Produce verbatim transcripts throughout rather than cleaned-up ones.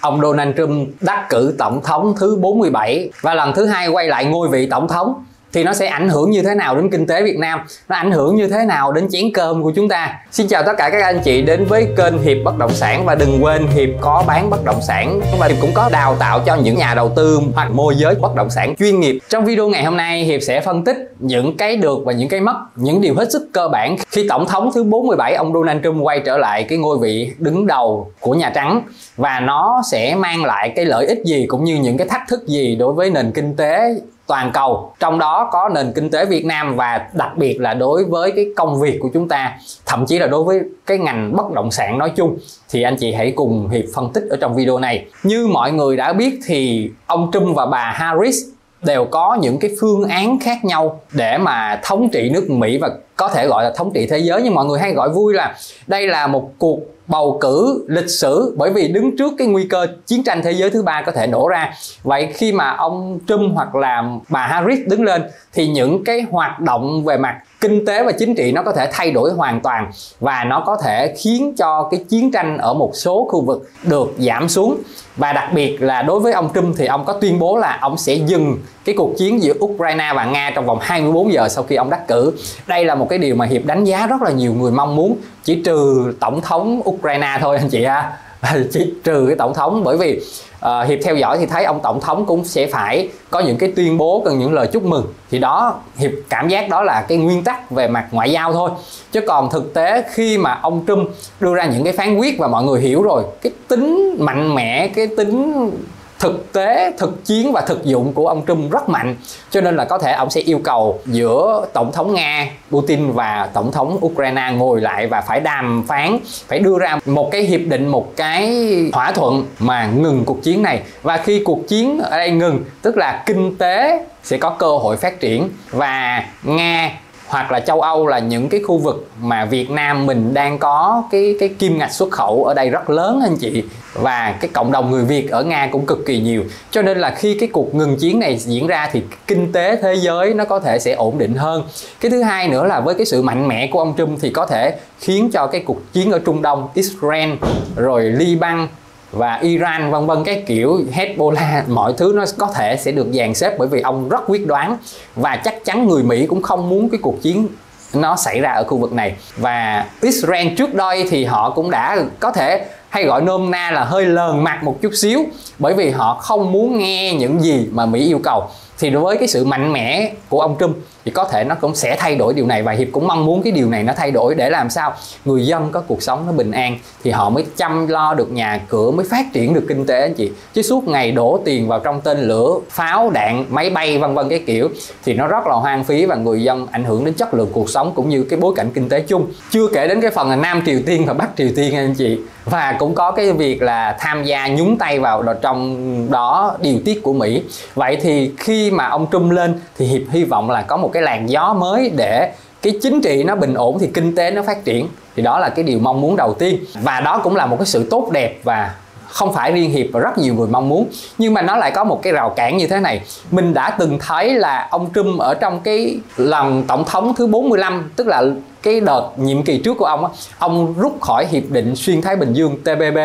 ông Donald Trump đắc cử tổng thống thứ bốn mươi bảy và lần thứ hai quay lại ngôi vị tổng thống, thì nó sẽ ảnh hưởng như thế nào đến kinh tế Việt Nam, nó ảnh hưởng như thế nào đến chén cơm của chúng ta. Xin chào tất cả các anh chị đến với kênh Hiệp Bất Động Sản, và đừng quên Hiệp có bán bất động sản và Hiệp cũng có đào tạo cho những nhà đầu tư hoặc môi giới bất động sản chuyên nghiệp. Trong video ngày hôm nay, Hiệp sẽ phân tích những cái được và những cái mất, những điều hết sức cơ bản khi tổng thống thứ bốn mươi bảy ông Donald Trump quay trở lại cái ngôi vị đứng đầu của Nhà Trắng, và nó sẽ mang lại cái lợi ích gì cũng như những cái thách thức gì đối với nền kinh tế toàn cầu, trong đó có nền kinh tế Việt Nam và đặc biệt là đối với cái công việc của chúng ta, thậm chí là đối với cái ngành bất động sản nói chung. Thì anh chị hãy cùng Hiệp phân tích ở trong video này. Như mọi người đã biết thì ông Trump và bà Harris đều có những cái phương án khác nhau để mà thống trị nước Mỹ và có thể gọi là thống trị thế giới, nhưng mọi người hay gọi vui là đây là một cuộc bầu cử lịch sử, bởi vì đứng trước cái nguy cơ chiến tranh thế giới thứ ba có thể nổ ra. Vậy khi mà ông Trump hoặc là bà Harris đứng lên thì những cái hoạt động về mặt kinh tế và chính trị nó có thể thay đổi hoàn toàn, và nó có thể khiến cho cái chiến tranh ở một số khu vực được giảm xuống. Và đặc biệt là đối với ông Trump thì ông có tuyên bố là ông sẽ dừng cái cuộc chiến giữa Ukraine và Nga trong vòng hai mươi bốn giờ sau khi ông đắc cử. Đây là một cái điều mà Hiệp đánh giá rất là nhiều người mong muốn, chỉ trừ tổng thống Ukraine thôi anh chị ha. Chỉ trừ cái tổng thống, bởi vì uh, Hiệp theo dõi thì thấy ông tổng thống cũng sẽ phải có những cái tuyên bố, cần những lời chúc mừng. Thì đó, Hiệp cảm giác đó là cái nguyên tắc về mặt ngoại giao thôi. Chứ còn thực tế khi mà ông Trump đưa ra những cái phán quyết và mọi người hiểu rồi cái tính mạnh mẽ, cái tính thực tế, thực chiến và thực dụng của ông Trump rất mạnh, cho nên là có thể ông sẽ yêu cầu giữa tổng thống Nga Putin và tổng thống Ukraine ngồi lại và phải đàm phán, phải đưa ra một cái hiệp định, một cái thỏa thuận mà ngừng cuộc chiến này. Và khi cuộc chiến ở đây ngừng, tức là kinh tế sẽ có cơ hội phát triển, và Nga hoặc là châu Âu là những cái khu vực mà Việt Nam mình đang có cái cái kim ngạch xuất khẩu ở đây rất lớn anh chị, và cái cộng đồng người Việt ở Nga cũng cực kỳ nhiều. Cho nên là khi cái cuộc ngừng chiến này diễn ra thì kinh tế thế giới nó có thể sẽ ổn định hơn. Cái thứ hai nữa là với cái sự mạnh mẽ của ông Trump thì có thể khiến cho cái cuộc chiến ở Trung Đông, Israel rồi Liban và Iran vân vân, cái kiểu Hezbollah, mọi thứ nó có thể sẽ được dàn xếp, bởi vì ông rất quyết đoán và chắc chắn người Mỹ cũng không muốn cái cuộc chiến nó xảy ra ở khu vực này. Và Israel trước đây thì họ cũng đã có thể hay gọi nôm na là hơi lờn mặt một chút xíu, bởi vì họ không muốn nghe những gì mà Mỹ yêu cầu. Thì đối với cái sự mạnh mẽ của ông Trump thì có thể nó cũng sẽ thay đổi điều này, và Hiệp cũng mong muốn cái điều này nó thay đổi để làm sao người dân có cuộc sống nó bình an, thì họ mới chăm lo được nhà cửa, mới phát triển được kinh tế anh chị. Chứ suốt ngày đổ tiền vào trong tên lửa, pháo, đạn, máy bay vân vân cái kiểu thì nó rất là hoang phí, và người dân ảnh hưởng đến chất lượng cuộc sống cũng như cái bối cảnh kinh tế chung. Chưa kể đến cái phần là Nam Triều Tiên và Bắc Triều Tiên anh chị, và cũng có cái việc là tham gia nhúng tay vào trong đó điều tiết của Mỹ. Vậy thì khi mà ông Trump lên thì Hiệp hy vọng là có một cái làn gió mới để cái chính trị nó bình ổn thì kinh tế nó phát triển. Thì đó là cái điều mong muốn đầu tiên, và đó cũng là một cái sự tốt đẹp và không phải riêng Hiệp và rất nhiều người mong muốn. Nhưng mà nó lại có một cái rào cản như thế này. Mình đã từng thấy là ông Trump ở trong cái lần tổng thống thứ bốn mươi lăm, tức là cái đợt nhiệm kỳ trước của ông á, ông rút khỏi Hiệp định Xuyên Thái Bình Dương T P P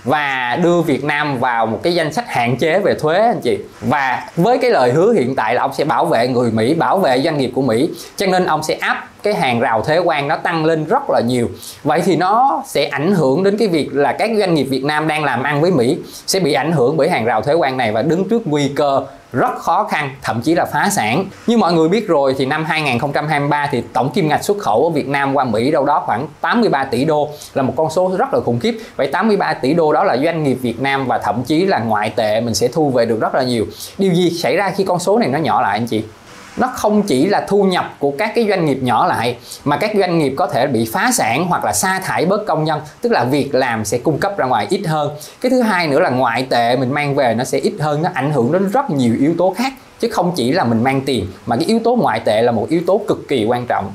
và đưa Việt Nam vào một cái danh sách hạn chế về thuế anh chị. Và với cái lời hứa hiện tại là ông sẽ bảo vệ người Mỹ, bảo vệ doanh nghiệp của Mỹ, cho nên ông sẽ áp cái hàng rào thuế quan nó tăng lên rất là nhiều. Vậy thì nó sẽ ảnh hưởng đến cái việc là các doanh nghiệp Việt Nam đang làm ăn với Mỹ sẽ bị ảnh hưởng bởi hàng rào thuế quan này và đứng trước nguy cơ rất khó khăn, thậm chí là phá sản. Như mọi người biết rồi thì năm hai nghìn không trăm hai mươi ba thì tổng kim ngạch xuất khẩu ở Việt Nam qua Mỹ đâu đó khoảng tám mươi ba tỷ đô, là một con số rất là khủng khiếp. Vậy tám mươi ba tỷ đô đó là doanh nghiệp Việt Nam, và thậm chí là ngoại tệ mình sẽ thu về được rất là nhiều. Điều gì xảy ra khi con số này nó nhỏ lại anh chị? Nó không chỉ là thu nhập của các cái doanh nghiệp nhỏ lại, mà các doanh nghiệp có thể bị phá sản hoặc là sa thải bớt công nhân, tức là việc làm sẽ cung cấp ra ngoài ít hơn. Cái thứ hai nữa là ngoại tệ mình mang về nó sẽ ít hơn, nó ảnh hưởng đến rất nhiều yếu tố khác, chứ không chỉ là mình mang tiền, mà cái yếu tố ngoại tệ là một yếu tố cực kỳ quan trọng.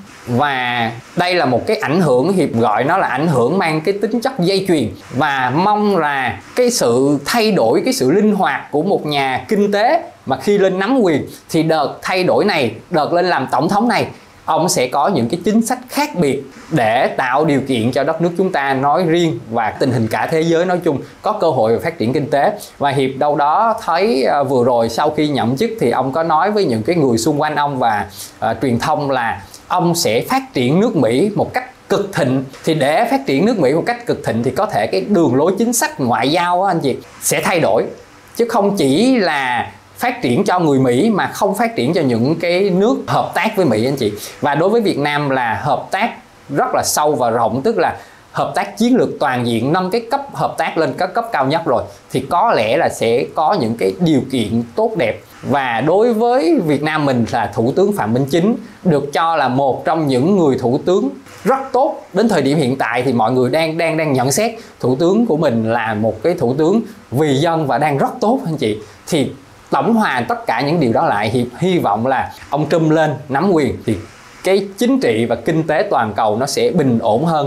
Và đây là một cái ảnh hưởng, Hiệp gọi nó là ảnh hưởng mang cái tính chất dây chuyền, và mong là cái sự thay đổi, cái sự linh hoạt của một nhà kinh tế mà khi lên nắm quyền thì đợt thay đổi này, đợt lên làm tổng thống này ông sẽ có những cái chính sách khác biệt để tạo điều kiện cho đất nước chúng ta nói riêng và tình hình cả thế giới nói chung có cơ hội phát triển kinh tế. Và Hiệp đâu đó thấy uh, vừa rồi sau khi nhậm chức thì ông có nói với những cái người xung quanh ông và uh, truyền thông là ông sẽ phát triển nước Mỹ một cách cực thịnh. Thì để phát triển nước Mỹ một cách cực thịnh thì có thể cái đường lối chính sách ngoại giao á, anh chị sẽ thay đổi, chứ không chỉ là phát triển cho người Mỹ mà không phát triển cho những cái nước hợp tác với Mỹ anh chị. Và đối với Việt Nam là hợp tác rất là sâu và rộng, tức là hợp tác chiến lược toàn diện, nâng cái cấp hợp tác lên các cấp cao nhất rồi, thì có lẽ là sẽ có những cái điều kiện tốt đẹp. Và đối với Việt Nam mình là Thủ tướng Phạm Minh Chính được cho là một trong những người thủ tướng rất tốt. Đến thời điểm hiện tại thì mọi người đang đang đang nhận xét thủ tướng của mình là một cái thủ tướng vì dân và đang rất tốt anh chị. Thì tổng hòa tất cả những điều đó lại, Hiệp hy vọng là ông Trump lên nắm quyền thì cái chính trị và kinh tế toàn cầu nó sẽ bình ổn hơn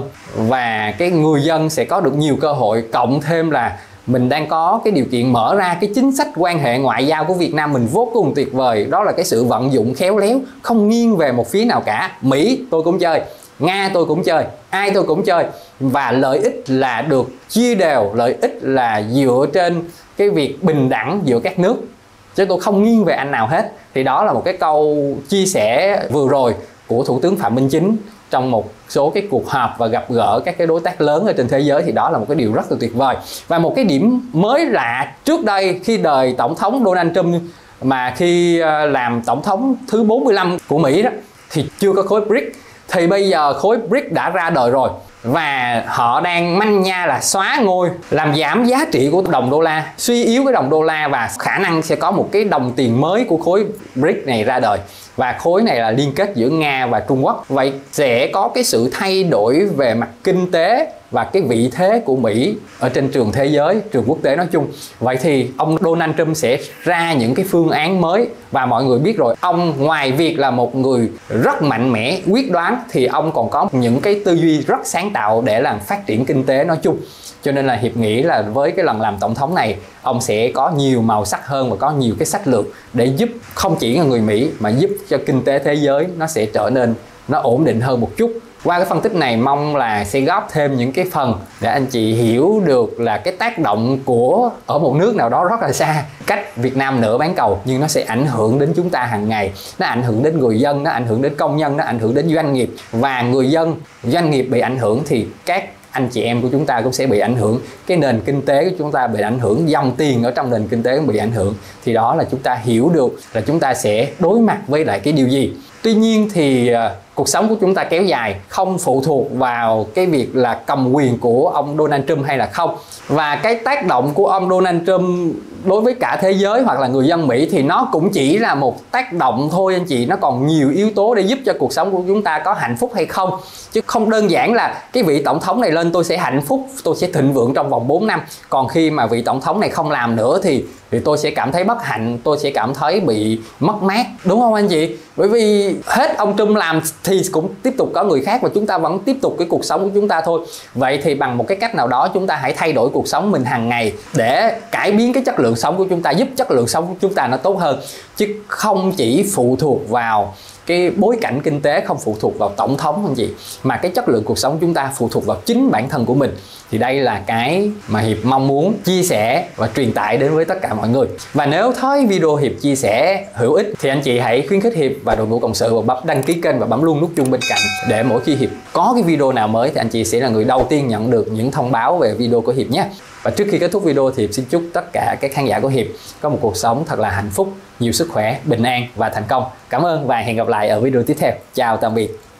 và cái người dân sẽ có được nhiều cơ hội. Cộng thêm là mình đang có cái điều kiện mở ra cái chính sách quan hệ ngoại giao của Việt Nam mình vô cùng tuyệt vời. Đó là cái sự vận dụng khéo léo, không nghiêng về một phía nào cả. Mỹ tôi cũng chơi, Nga tôi cũng chơi, ai tôi cũng chơi. Và lợi ích là được chia đều, lợi ích là dựa trên cái việc bình đẳng giữa các nước, chứ tôi không nghiêng về anh nào hết. Thì đó là một cái câu chia sẻ vừa rồi của Thủ tướng Phạm Minh Chính trong một số cái cuộc họp và gặp gỡ các cái đối tác lớn ở trên thế giới. Thì đó là một cái điều rất là tuyệt vời. Và một cái điểm mới lạ, trước đây khi đời Tổng thống Donald Trump mà khi làm Tổng thống thứ bốn mươi lăm của Mỹ đó thì chưa có khối bê rê i xê, thì bây giờ khối bê rê i xê đã ra đời rồi. Và họ đang manh nha là xóa ngôi, làm giảm giá trị của đồng đô la, suy yếu cái đồng đô la, và khả năng sẽ có một cái đồng tiền mới của khối bê rê i xê này ra đời. Và khối này là liên kết giữa Nga và Trung Quốc. Vậy sẽ có cái sự thay đổi về mặt kinh tế và cái vị thế của Mỹ ở trên trường thế giới, trường quốc tế nói chung. Vậy thì ông Donald Trump sẽ ra những cái phương án mới. Và mọi người biết rồi, ông ngoài việc là một người rất mạnh mẽ, quyết đoán, thì ông còn có những cái tư duy rất sáng tạo để làm phát triển kinh tế nói chung. Cho nên là Hiệp nghĩ là với cái lần làm tổng thống này, ông sẽ có nhiều màu sắc hơn và có nhiều cái sách lược để giúp không chỉ là người Mỹ mà giúp cho kinh tế thế giới nó sẽ trở nên nó ổn định hơn một chút. Qua cái phân tích này mong là sẽ góp thêm những cái phần để anh chị hiểu được là cái tác động của ở một nước nào đó rất là xa, cách Việt Nam nửa bán cầu, nhưng nó sẽ ảnh hưởng đến chúng ta hàng ngày. Nó ảnh hưởng đến người dân, nó ảnh hưởng đến công nhân, nó ảnh hưởng đến doanh nghiệp. Và người dân, doanh nghiệp bị ảnh hưởng thì các anh chị em của chúng ta cũng sẽ bị ảnh hưởng, cái nền kinh tế của chúng ta bị ảnh hưởng, dòng tiền ở trong nền kinh tế cũng bị ảnh hưởng. Thì đó là chúng ta hiểu được là chúng ta sẽ đối mặt với lại cái điều gì. Tuy nhiên thì uh, cuộc sống của chúng ta kéo dài không phụ thuộc vào cái việc là cầm quyền của ông Donald Trump hay là không. Và cái tác động của ông Donald Trump đối với cả thế giới hoặc là người dân Mỹ thì nó cũng chỉ là một tác động thôi anh chị. Nó còn nhiều yếu tố để giúp cho cuộc sống của chúng ta có hạnh phúc hay không. Chứ không đơn giản là cái vị tổng thống này lên tôi sẽ hạnh phúc, tôi sẽ thịnh vượng trong vòng bốn năm. Còn khi mà vị tổng thống này không làm nữa thì thì tôi sẽ cảm thấy bất hạnh, tôi sẽ cảm thấy bị mất mát, đúng không anh chị? Bởi vì hết ông Trump làm thì cũng tiếp tục có người khác và chúng ta vẫn tiếp tục cái cuộc sống của chúng ta thôi. Vậy thì bằng một cái cách nào đó chúng ta hãy thay đổi cuộc sống mình hàng ngày để cải biến cái chất lượng sống của chúng ta, giúp chất lượng sống của chúng ta nó tốt hơn, chứ không chỉ phụ thuộc vào cái bối cảnh kinh tế, không phụ thuộc vào tổng thống anh chị, mà cái chất lượng cuộc sống chúng ta phụ thuộc vào chính bản thân của mình. Thì đây là cái mà Hiệp mong muốn chia sẻ và truyền tải đến với tất cả mọi người. Và nếu thấy video Hiệp chia sẻ hữu ích thì anh chị hãy khuyến khích Hiệp và đội ngũ cộng sự và bấm đăng ký kênh và bấm luôn nút chuông bên cạnh, để mỗi khi Hiệp có cái video nào mới thì anh chị sẽ là người đầu tiên nhận được những thông báo về video của Hiệp nhé. Và trước khi kết thúc video thì Hiệp xin chúc tất cả các khán giả của Hiệp có một cuộc sống thật là hạnh phúc, nhiều sức khỏe, bình an và thành công. Cảm ơn và hẹn gặp lại ở video tiếp theo. Chào tạm biệt.